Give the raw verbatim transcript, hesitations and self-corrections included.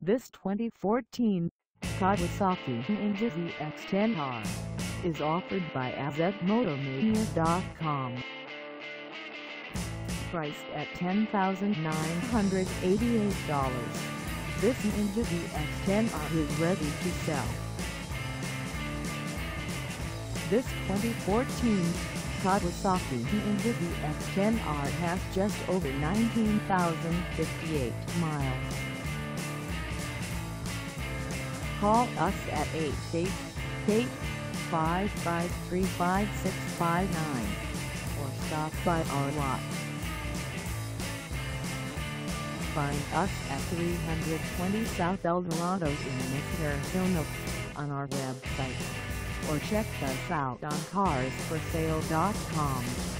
This twenty fourteen Kawasaki Ninja Z X ten R is offered by A Z Motor Mania dot com. Priced at ten thousand nine hundred eighty-eight dollars, this Ninja Z X ten R is ready to sell. This twenty fourteen Kawasaki Ninja Z X ten R has just over nineteen thousand fifty-eight miles. Call us at eight eight eight, five five three, five six five nine or stop by our lot. Find us at three twenty South Eldorado in Mesa, Arizona on our website, or check us out on cars for sale dot com.